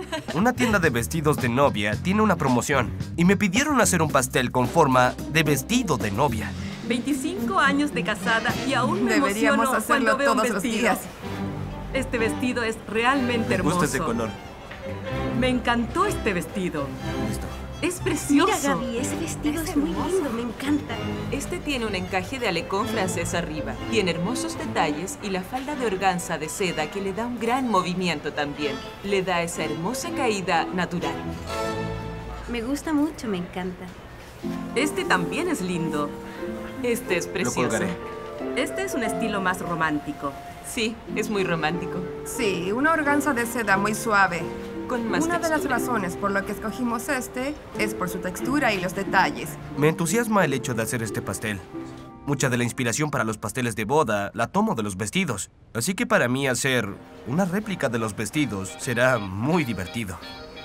Una tienda de vestidos de novia tiene una promoción y me pidieron hacer un pastel con forma de vestido de novia. 25 años de casada y aún me Deberíamos emociono hacerlo cuando veo un todos los vestido. días. Este vestido es realmente Me gusta hermoso. ese color. Me encantó este vestido. Listo. Es precioso. Mira, Gaby, ese vestido es muy lindo, me encanta. Este tiene un encaje de alecón francés arriba. Tiene hermosos detalles y la falda de organza de seda que le da un gran movimiento también. Le da esa hermosa caída natural. Me gusta mucho, me encanta. Este también es lindo. Este es Lo precioso. colgaré. Este es un estilo más romántico. Sí, es muy romántico. Sí, una organza de seda muy suave. Con más Una de las textura. razones por la que escogimos este es por su textura y los detalles. Me entusiasma el hecho de hacer este pastel. Mucha de la inspiración para los pasteles de boda la tomo de los vestidos. Así que para mí hacer una réplica de los vestidos será muy divertido.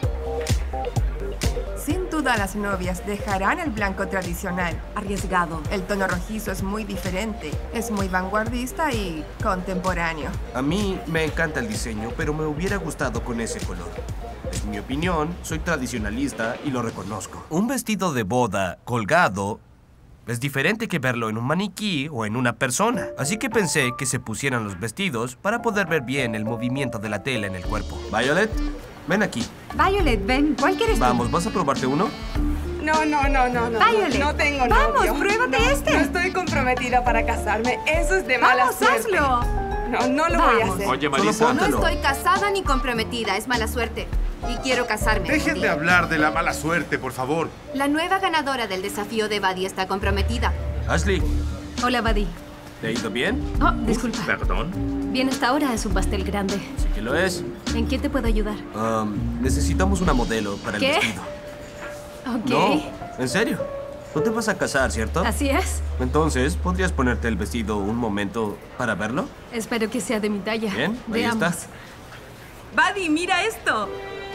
Sin duda las novias dejarán el blanco tradicional. Arriesgado. El tono rojizo es muy diferente, es muy vanguardista y contemporáneo. A mí me encanta el diseño, pero me hubiera gustado con ese color. Es mi opinión, soy tradicionalista y lo reconozco. Un vestido de boda colgado es diferente que verlo en un maniquí o en una persona. Así que pensé que se pusieran los vestidos para poder ver bien el movimiento de la tela en el cuerpo. Violet, ven aquí. Violet, ven, ¿cuál quieres tú? Vamos, ¿vas a probarte uno? No. Violet, No tengo vamos, novio. pruébate No, este. No estoy comprometida para casarme. Eso es de mala ¡Vamos, suerte. hazlo! No lo voy a Vamos. hacer. Oye, Solo Marisa, póntelo. No estoy casada ni comprometida, es mala suerte. Y quiero casarme. dejen de hablar de la mala suerte, por favor. La nueva ganadora del desafío de Buddy está comprometida. Ashley, Hola, Buddy. ¿te ha ido bien? Oh, disculpa. Perdón. Bien, hasta ahora es un pastel grande. Sí que lo es. ¿En qué te puedo ayudar? Necesitamos una modelo para el ¿Qué? vestido. Ok. No, en serio. No te vas a casar, ¿cierto? Así es. Entonces, ¿podrías ponerte el vestido un momento para verlo? Espero que sea de mi talla. Bien, ahí Veamos. está. Buddy, mira esto.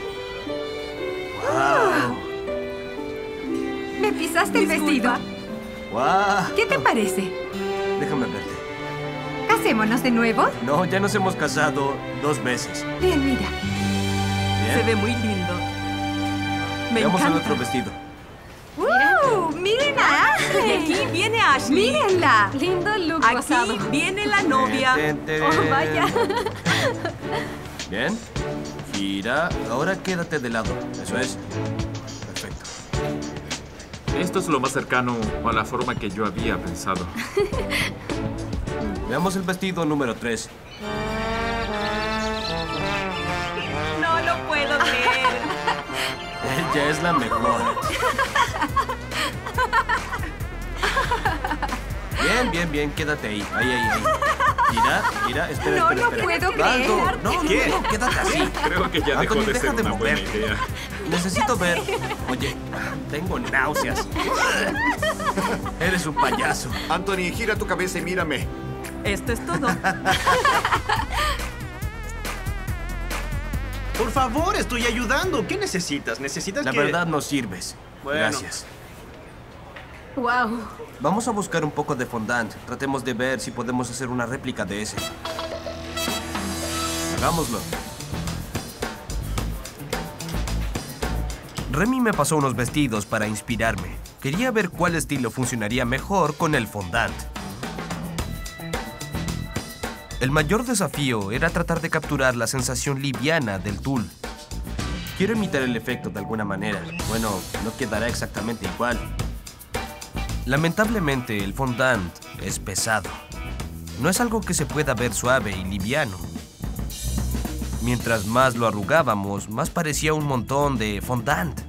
¿Me pisaste el Disculpa. vestido? ¡Guau! ¿Qué te parece? Déjame verte. ¿Casémonos de nuevo? No, ya nos hemos casado 2 veces. Bien, mira. Se Bien. ve muy lindo. Me Veamos el encanta. otro vestido. ¡Miren a Y aquí Ashley! viene Ashley. ¡Mírenla! Lindo look rosado. Aquí viene la novia. Oh, vaya. Bien. Gira. Ahora quédate de lado. Eso es. Perfecto. Esto es lo más cercano a la forma que yo había pensado. Veamos el vestido número 3. No lo puedo creer. Ella es la mejor. Bien, quédate ahí. Ahí. Gira, espera, No, espera. no puedo Aldo, creer. No, quédate así. Creo que ya dejó Anthony, de deja ser de una buena moverte. idea. Necesito ver. Oye, tengo náuseas. Eres un payaso. Anthony, gira tu cabeza y mírame. Esto es todo. Por favor, estoy ayudando. ¿Qué necesitas? ¿Necesitas La que...? verdad no sirves. Bueno. Gracias. Wow. Vamos a buscar un poco de fondant. Tratemos de ver si podemos hacer una réplica de ese. Hagámoslo. Remy me pasó unos vestidos para inspirarme. Quería ver cuál estilo funcionaría mejor con el fondant. El mayor desafío era tratar de capturar la sensación liviana del tul. Quiero imitar el efecto de alguna manera. Bueno, no quedará exactamente igual. Lamentablemente, el fondant es pesado. No es algo que se pueda ver suave y liviano. Mientras más lo arrugábamos, más parecía un montón de fondant.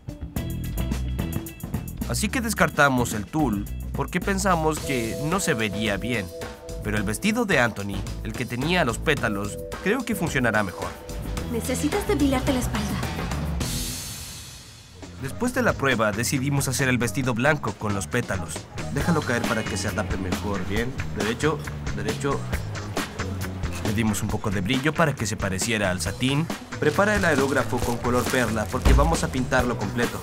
Así que descartamos el tul porque pensamos que no se vería bien. Pero el vestido de Anthony, el que tenía los pétalos, creo que funcionará mejor. Necesitas depilarte la espalda. Después de la prueba, decidimos hacer el vestido blanco con los pétalos. Déjalo caer para que se adapte mejor, ¿bien? Derecho. Le dimos un poco de brillo para que se pareciera al satín. Prepara el aerógrafo con color perla porque vamos a pintarlo completo.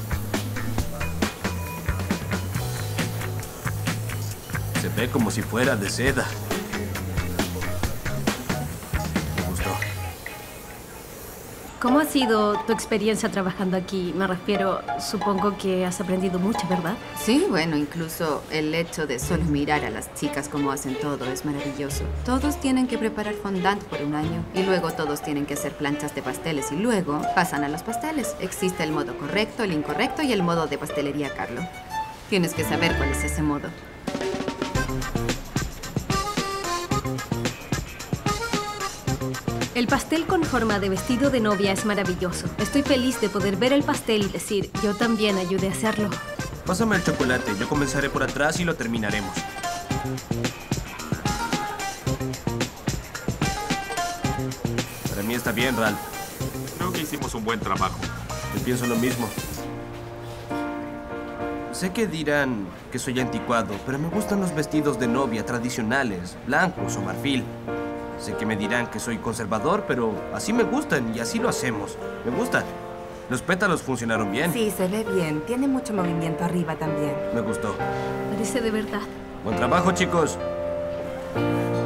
Se ve como si fuera de seda. Me gustó. ¿Cómo ha sido tu experiencia trabajando aquí? Me refiero, supongo que has aprendido mucho, ¿verdad? Sí, bueno, incluso el hecho de solo mirar a las chicas cómo hacen todo es maravilloso. Todos tienen que preparar fondant por un año y luego todos tienen que hacer planchas de pasteles y luego pasan a los pasteles. Existe el modo correcto, el incorrecto y el modo de pastelería, Carlo. Tienes que saber cuál es ese modo. El pastel con forma de vestido de novia es maravilloso. Estoy feliz de poder ver el pastel y decir, yo también ayudé a hacerlo. Pásame el chocolate. Yo comenzaré por atrás y lo terminaremos. Para mí está bien, Ralph. Creo que hicimos un buen trabajo. Yo pienso lo mismo. Sé que dirán que soy anticuado, pero me gustan los vestidos de novia tradicionales, blancos o marfil. Sé que me dirán que soy conservador, pero así me gustan y así lo hacemos. Me gusta. Los pétalos funcionaron bien. Sí, se ve bien. Tiene mucho movimiento arriba también. Me gustó. Parece de verdad. Buen trabajo, chicos.